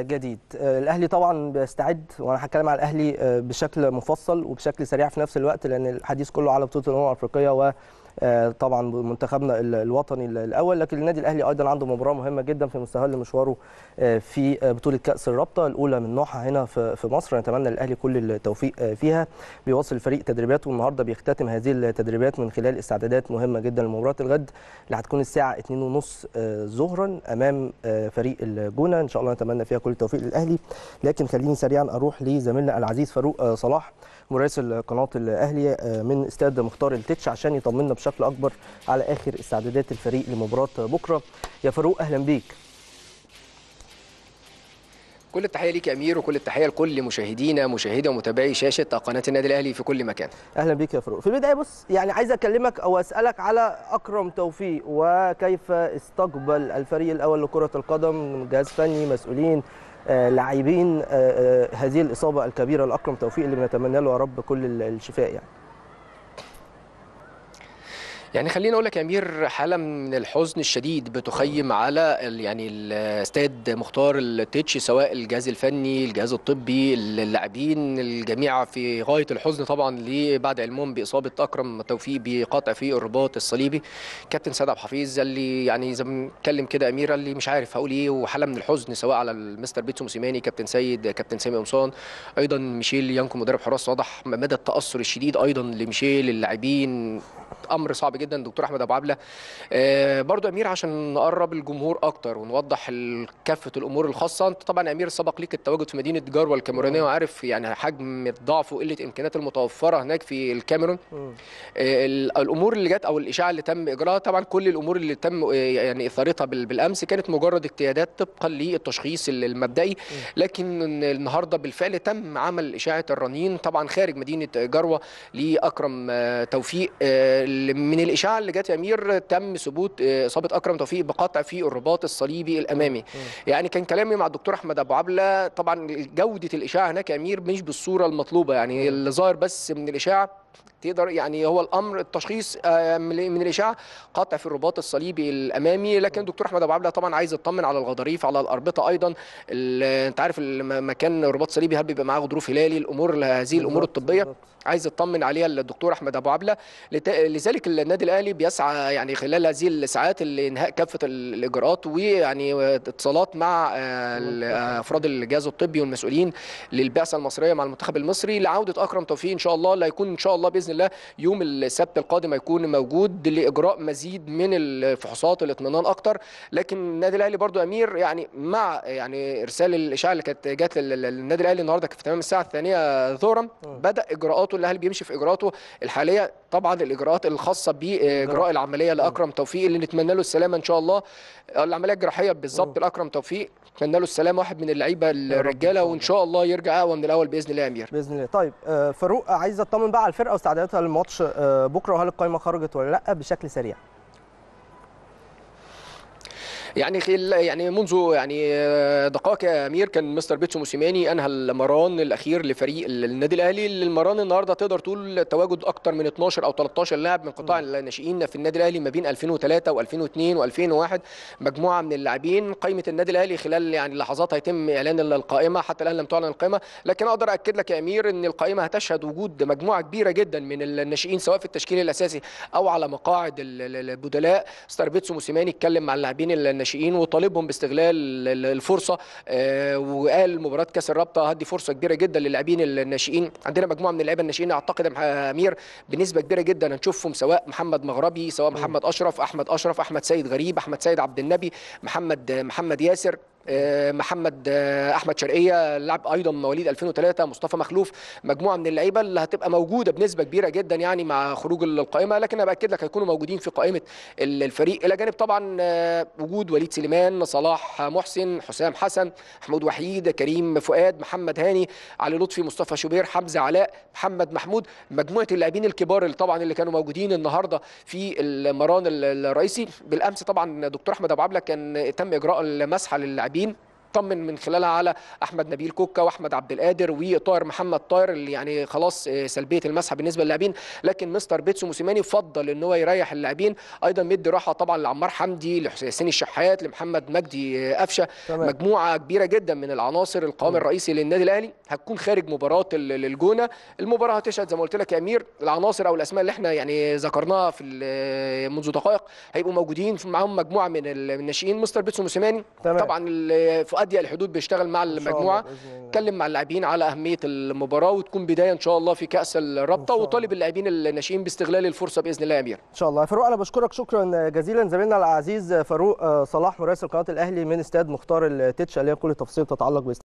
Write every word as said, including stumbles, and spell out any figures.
جديد. الاهلي طبعا بيستعد، وانا هتكلم على الاهلي بشكل مفصل وبشكل سريع في نفس الوقت، لان الحديث كله على بطوله الامم الافريقيه و طبعا منتخبنا الوطني الاول. لكن النادي الاهلي ايضا عنده مباراه مهمه جدا في مستهل مشواره في بطوله كاس الرابطه الاولى من نوعها هنا في مصر. نتمنى للاهلي كل التوفيق فيها. بيواصل الفريق تدريباته، والنهارده بيختتم هذه التدريبات من خلال استعدادات مهمه جدا لمباراه الغد اللي هتكون الساعه اتنين وثلاثين ظهرا امام فريق الجونه. ان شاء الله نتمنى فيها كل التوفيق للاهلي. لكن خليني سريعا اروح لزميلنا العزيز فاروق صلاح مراسل قناه الاهلي من استاد مختار التتش عشان يطمنا بشكل اكبر على اخر استعدادات الفريق لمباراه بكره. يا فاروق اهلا بيك. كل التحيه ليك يا امير، وكل التحيه لكل مشاهدينا مشاهدي ومتابعي شاشه قناه النادي الاهلي في كل مكان. اهلا بيك يا فاروق. في البدايه بص يعني عايز اكلمك او اسالك على اكرم توفيق وكيف استقبل الفريق الاول لكره القدم، جهاز فني، مسؤولين، آه، لاعبين، آه، آه، هذه الاصابه الكبيره لاكرم توفيق اللي بنتمنى له يا رب كل الشفاء. يعني يعني خليني اقول لك يا امير، حاله من الحزن الشديد بتخيم على يعني الاستاد مختار التتش، سواء الجهاز الفني، الجهاز الطبي، اللاعبين، الجميع في غايه الحزن طبعا بعد علمهم باصابه اكرم توفيق بقطع في الرباط الصليبي. كابتن سيد عبد الحفيظ اللي يعني زي ما بنتكلم كده امير، اللي مش عارف هقول ايه، وحاله من الحزن سواء على المستر بيتسو موسيماني، كابتن سيد، كابتن سامي قمصان، ايضا ميشيل يانكو مدرب حراس. واضح مدى التاثر الشديد ايضا لميشيل، اللاعبين، امر صعب جدا. دكتور احمد ابو عبله آه برضو امير، عشان نقرب الجمهور اكتر ونوضح كافه الامور الخاصه. انت طبعا يا امير سبق ليك التواجد في مدينه جروه الكاميرونيه، وعارف يعني حجم الضعف وقله الامكانيات المتوفره هناك في الكاميرون. آه الامور اللي جت او الاشاعه اللي تم اجراءها، طبعا كل الامور اللي تم آه يعني اثارتها بالامس كانت مجرد اجتيادات طبقا للتشخيص المبدئي. لكن النهارده بالفعل تم عمل اشاعه الرنين طبعا خارج مدينه جروه لاكرم آه توفيق. آه من الاشاعه اللي جت يا امير تم ثبوت اصابه اكرم توفيق بقطع في الرباط الصليبي الامامي. يعني كان كلامي مع الدكتور احمد ابو عبله، طبعا جوده الاشاعه هناك يا امير مش بالصوره المطلوبه، يعني اللي ظاهر بس من الاشاعه تقدر يعني هو الامر التشخيص من الاشاعه قطع في الرباط الصليبي الامامي. لكن الدكتور احمد ابو عبله طبعا عايز يطمن على الغضاريف، على الاربطه ايضا. انت عارف مكان الرباط الصليبي هل بيبقى معاه غضروف هلالي، الامور هذه الامور الطبيه عايز يطمن عليها الدكتور احمد ابو عبله. لذلك النادي الاهلي بيسعى يعني خلال هذه الساعات لانهاء كافه الاجراءات، ويعني اتصالات مع افراد الجهاز الطبي والمسؤولين للبعثه المصريه مع المنتخب المصري لعوده اكرم توفيق ان شاء الله، اللي هيكون ان شاء الله باذن الله يوم السبت القادم هيكون موجود لاجراء مزيد من الفحوصات والاطمئنان اكتر. لكن النادي الاهلي برضو امير يعني مع يعني ارسال الاشاعه اللي كانت جات للنادي الاهلي النهارده في تمام الساعه الثانيه ظهرا، بدا اجراءاته، الاهلي بيمشي في اجراءاته الحاليه. طبعا الاجراءات الخاصه باجراء العمليه لاكرم توفيق اللي نتمنى له السلامه ان شاء الله، العمليه الجراحيه بالظبط لاكرم توفيق، نتمنى له السلامه، واحد من اللعيبه الرجاله، وان شاء الله يرجع اقوى من الاول باذن الله يا امير. باذن الله. طيب فاروق عايز اطمن بقى على الفرقه واستعداداتها للماتش بكره، وهل القائمه خرجت ولا لا بشكل سريع؟ يعني خل يعني منذ يعني دقائق يا امير كان مستر بيتسو موسيماني انهى المران الاخير لفريق النادي الاهلي. المران النهارده تقدر تقول تواجد اكثر من اتناشر او تلتاشر لاعب من قطاع الناشئين في النادي الاهلي ما بين ألفين وثلاثة وألفين واثنين وألفين وواحد، مجموعه من اللاعبين. قائمه النادي الاهلي خلال يعني لحظات هيتم اعلان القائمه، حتى الان لم تعلن القائمه، لكن اقدر اكد لك يا امير ان القائمه هتشهد وجود مجموعه كبيره جدا من الناشئين سواء في التشكيل الاساسي او على مقاعد البدلاء. مستر بيتسو موسيماني اتكلم مع اللاعبين الناشئين وطالبهم باستغلال الفرصه، وقال مباراه كاس الرابطه هدي فرصه كبيره جدا للاعبين الناشئين. عندنا مجموعه من اللعيبه الناشئين اعتقد يا امير بنسبه كبيره جدا هنشوفهم، سواء محمد مغربي، سواء محمد اشرف، احمد اشرف، احمد سيد غريب، احمد سيد عبد النبي، محمد محمد ياسر، محمد احمد شرقيه لاعب ايضا مواليد ألفين وثلاثة، مصطفى مخلوف، مجموعه من اللعيبه اللي هتبقى موجوده بنسبه كبيره جدا يعني مع خروج القائمه. لكن انا باكد لك هيكونوا موجودين في قائمه الفريق، الى جانب طبعا وجود وليد سليمان، صلاح محسن، حسام حسن، محمود وحيد، كريم فؤاد، محمد هاني، علي لطفي، مصطفى شوبير، حمزه علاء، محمد محمود، مجموعه اللاعبين الكبار اللي طبعا اللي كانوا موجودين النهارده في المران الرئيسي. بالامس طبعا دكتور احمد ابو عبله كان تم اجراء المسحه للاعبين طمن من خلالها على احمد نبيل كوكا واحمد عبد القادر وطاهر محمد طاهر اللي يعني خلاص سلبيه المسح بالنسبه للاعبين، لكن مستر بيتسو موسيماني فضل ان هو يريح اللاعبين، ايضا مدي راحه طبعا لعمار حمدي لحسين الشحات لمحمد مجدي قفشه. مجموعه كبيره جدا من العناصر القوام الرئيسي للنادي الاهلي هتكون خارج مباراه الجونه. المباراه هتشهد زي ما قلت لك يا امير العناصر او الاسماء اللي احنا يعني ذكرناها في منذ دقائق هيبقوا موجودين معاهم مجموعه من الناشئين. مستر بيتسو موسيماني طبعا في اضيق الحدود بيشتغل مع المجموعه، اتكلم مع اللاعبين على اهميه المباراه وتكون بدايه ان شاء الله في كاس الرابطه، وطالب اللاعبين الناشئين باستغلال الفرصه باذن الله يا امير. ان شاء الله. فاروق انا بشكرك شكرا جزيلا زميلنا العزيز فاروق صلاح مراسل قناه الاهلي من استاد مختار التتش اللي هي كل تفاصيل تتعلق